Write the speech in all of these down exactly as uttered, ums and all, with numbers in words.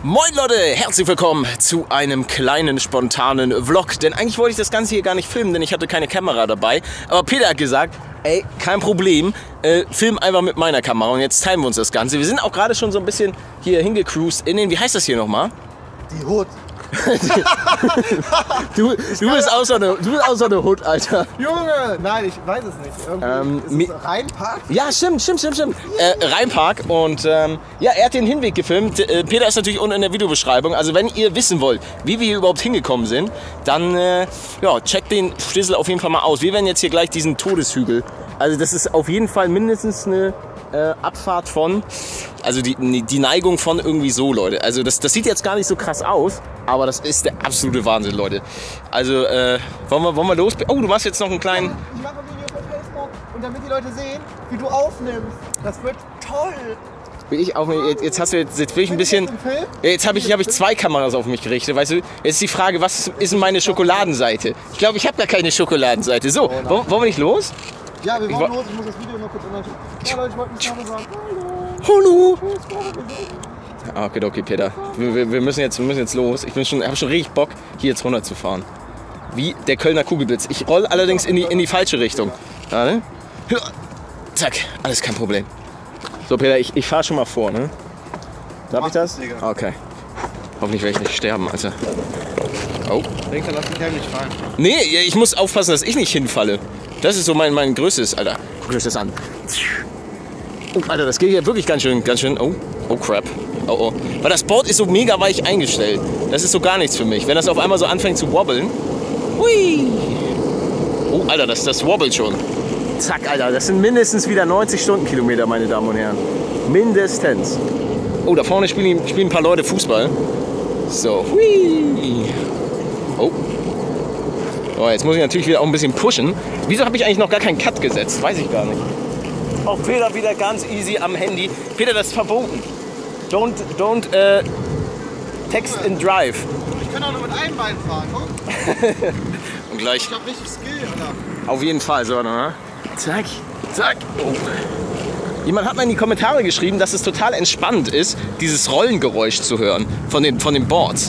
Moin Leute, herzlich willkommen zu einem kleinen spontanen Vlog. Denn eigentlich wollte ich das Ganze hier gar nicht filmen, denn ich hatte keine Kamera dabei. Aber Peter hat gesagt, ey, kein Problem, äh, film einfach mit meiner Kamera und jetzt teilen wir uns das Ganze. Wir sind auch gerade schon so ein bisschen hier hingecruised in den, wie heißt das hier nochmal? Die Hood. du, du, bist auch so eine, du bist auch so eine Hood, Alter. Junge! Nein, ich weiß es nicht. Irgendwie Ähm, ist es Rheinpark? Ja, stimmt, stimmt, stimmt, stimmt. Äh, Rheinpark und ähm, ja, er hat den Hinweg gefilmt. Äh, Peter ist natürlich unten in der Videobeschreibung. Also wenn ihr wissen wollt, wie wir hier überhaupt hingekommen sind, dann äh, ja, checkt den Schlüssel auf jeden Fall mal aus. Wir werden jetzt hier gleich diesen Todeshügel. Also das ist auf jeden Fall mindestens eine äh, Abfahrt von, also die, die Neigung von irgendwie so, Leute. Also das, das sieht jetzt gar nicht so krass aus, aber das ist der absolute Wahnsinn, Leute. Also äh, wollen wir, wollen wir los? Oh, du machst jetzt noch einen kleinen... Ich mache ein Video für Facebook und damit die Leute sehen, wie du aufnimmst. Das wird toll. Will ich auf mich, jetzt, jetzt hast du jetzt, jetzt will ich ein bisschen. Ja, jetzt habe ich, hab ich zwei Kameras auf mich gerichtet, weißt du? Jetzt ist die Frage, was ist denn meine Schokoladenseite? Ich glaube, ich habe gar keine Schokoladenseite. So, Oh, wollen, wollen wir nicht los? Ja, wir Ich wollen wa- los. Ich muss das Video noch kurz ändern. Ja, Leute, ich wollte mich gerade sagen. Hallo! Ah, okay, okay, Peter. Wir, wir, wir, müssen jetzt, wir müssen jetzt los. Ich bin schon, habe schon richtig Bock, hier jetzt runterzufahren. Wie der Kölner Kugelblitz. Ich roll allerdings in die, in die falsche Richtung. Warte. Zack, alles kein Problem. So, Peter, ich, ich fahre schon mal vor, ne? Darf ich das? Digga. Okay. Hoffentlich werde ich nicht sterben, Alter. Oh. Denk dran, lass dich heimlich fallen. Nee, ich muss aufpassen, dass ich nicht hinfalle. Das ist so mein, mein größtes, Alter. Guckt euch das an. Oh, Alter, das geht hier wirklich ganz schön, ganz schön. Oh, oh crap. Oh, oh. Weil das Board ist so mega weich eingestellt. Das ist so gar nichts für mich. Wenn das auf einmal so anfängt zu wobbeln. Hui. Oh, Alter, das, das wobbelt schon. Zack, Alter, das sind mindestens wieder neunzig Stundenkilometer, meine Damen und Herren. Mindestens. Oh, da vorne spielen, spielen ein paar Leute Fußball. So, hui. Oh. Oh, jetzt muss ich natürlich wieder auch ein bisschen pushen. Wieso habe ich eigentlich noch gar keinen Cut gesetzt? Weiß ich gar nicht. Auch Peter wieder ganz easy am Handy. Peter, das ist verboten. Don't, don't uh, text and drive. Ich kann auch nur mit einem Bein fahren, guck. Und gleich. Ich hab richtig Skill, Alter. Auf jeden Fall, so, ne? Zack, zack. Oh. Jemand hat mal in die Kommentare geschrieben, dass es total entspannt ist, dieses Rollengeräusch zu hören von den, von den Boards.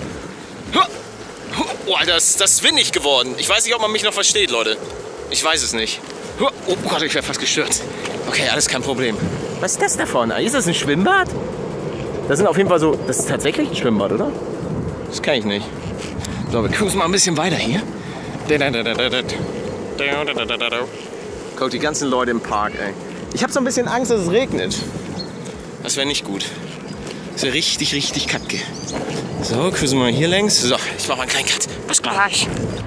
Oh, Alter, das, das ist windig geworden. Ich weiß nicht, ob man mich noch versteht, Leute. Ich weiß es nicht. Oh Gott, ich wäre fast gestürzt. Okay, alles kein Problem. Was ist das da vorne? Ist das ein Schwimmbad? Das sind auf jeden Fall so... Das ist tatsächlich ein Schwimmbad, oder? Das kann ich nicht. So, wir cruisen mal ein bisschen weiter hier. Guck, die ganzen Leute im Park, ey. Ich habe so ein bisschen Angst, dass es regnet. Das wäre nicht gut. Das wäre richtig, richtig kacke. So, cruisen wir mal hier längs. So, ich mache mal einen kleinen Cut. Bis gleich.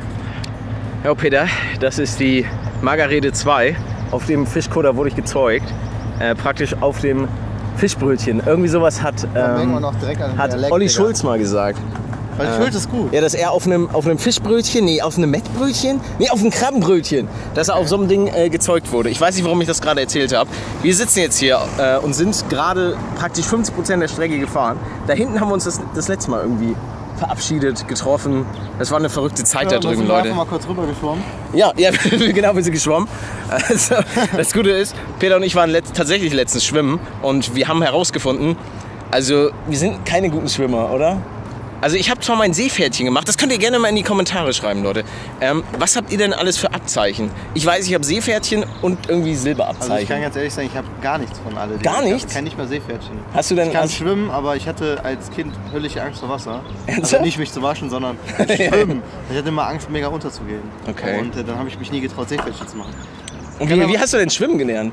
Ja, Peter, das ist die Margarete zwei. Auf dem Fischkutter wurde ich gezeugt. Äh, praktisch auf dem Fischbrötchen. Irgendwie sowas hat, Dann ähm, wir noch direkt an den hat Dialekt, Olli Digga. Schulz mal gesagt. Weil Schulz ist gut. Ja, dass er auf einem, auf einem Fischbrötchen, nee, auf einem Mettbrötchen, nee, auf einem Krabbenbrötchen, dass er auf so einem Ding äh, gezeugt wurde. Ich weiß nicht, warum ich das gerade erzählt habe. Wir sitzen jetzt hier äh, und sind gerade praktisch fünfzig Prozent der Strecke gefahren. Da hinten haben wir uns das, das letzte Mal irgendwie verabschiedet, getroffen. Das war eine verrückte Zeit da drüben, sind Leute. wir einfach mal kurz rüber geschwommen. Ja, ja, genau, wir sind geschwommen. Also, das Gute ist, Peter und ich waren letzt, tatsächlich letztens schwimmen und wir haben herausgefunden, also wir sind keine guten Schwimmer, oder? Also ich habe zwar mein Seepferdchen gemacht, das könnt ihr gerne mal in die Kommentare schreiben, Leute. Ähm, was habt ihr denn alles für Abzeichen? Ich weiß, ich habe Seepferdchen und irgendwie Silberabzeichen. Also ich kann ganz ehrlich sagen, ich habe gar nichts von alledem. Gar Ich nichts? kann nicht mal Seepferdchen. Hast du denn... Ich kann hast- schwimmen, aber ich hatte als Kind höllische Angst vor Wasser. Ernsthaft? Also nicht mich zu waschen, sondern schwimmen. Ich hatte immer Angst, mega unterzugehen. Okay. Und äh, dann habe ich mich nie getraut, Seepferdchen zu machen. Und wie, wie hast du denn schwimmen gelernt?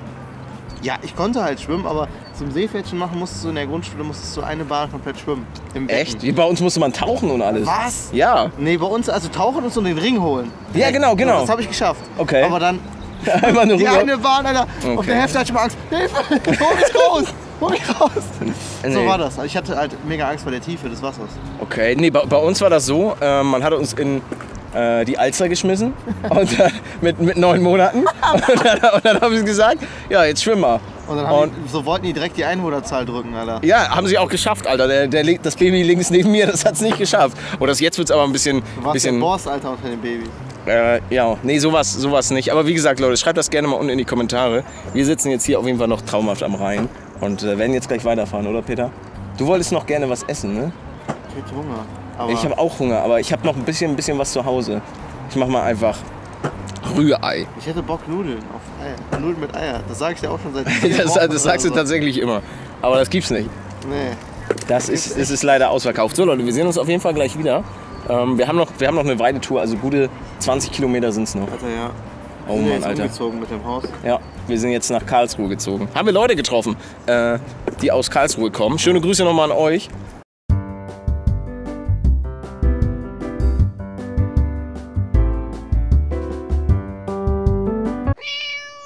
Ja, ich konnte halt schwimmen, aber zum Seepferdchen machen musstest du in der Grundschule musstest du eine Bahn komplett schwimmen. Im Becken. Echt? Wie bei uns musste man tauchen und alles. Was? Ja. Nee, bei uns, also tauchen und so den Ring holen. Ja, genau, genau. Das habe ich geschafft. Okay. Aber dann Einmal nur die rüber. eine Bahn, Alter, auf Okay. der Hälfte hatte ich immer Angst. Hilfe, hol mich raus, hol mich raus. So Nee. war das. Ich hatte halt mega Angst vor der Tiefe des Wassers. Okay, nee, bei, bei uns war das so, äh, man hatte uns in äh, die Alster geschmissen und, äh, mit, mit neun Monaten und dann, und dann haben sie gesagt, ja, jetzt schwimm mal. Und dann haben Und- die, so wollten die direkt die Einwohnerzahl drücken, Alter. Ja, haben sie auch geschafft, Alter. Der, der, das Baby links neben mir, das hat es nicht geschafft. Oder das jetzt wird es aber ein bisschen... Du warst bisschen der Boss, Alter, unter den Babys. äh, ja, nee, sowas, sowas nicht. Aber wie gesagt, Leute, schreibt das gerne mal unten in die Kommentare. Wir sitzen jetzt hier auf jeden Fall noch traumhaft am Rhein und äh, werden jetzt gleich weiterfahren, oder Peter? Du wolltest noch gerne was essen, ne? Ich hätte Hunger. Aber Ich habe auch Hunger, aber ich habe noch ein bisschen, ein bisschen was zu Hause. Ich mach mal einfach Rührei. ich hätte Bock Nudeln auf Eier. Nudeln mit Eier. Das sage ich dir auch schon seit vier Das, Wochen das sagst du oder so. tatsächlich immer. Aber das gibt's nicht. Nee. Das ist, es ist leider ausverkauft. So Leute, wir sehen uns auf jeden Fall gleich wieder. Ähm, wir, haben noch, wir haben noch eine Weidetour, also gute zwanzig Kilometer sind es noch. Alter, ja. Oh Wir sind Mann, jetzt Alter. umgezogen mit dem Haus. Ja, wir sind jetzt nach Karlsruhe gezogen. Haben wir Leute getroffen, äh, die aus Karlsruhe kommen. Schöne Grüße nochmal an euch.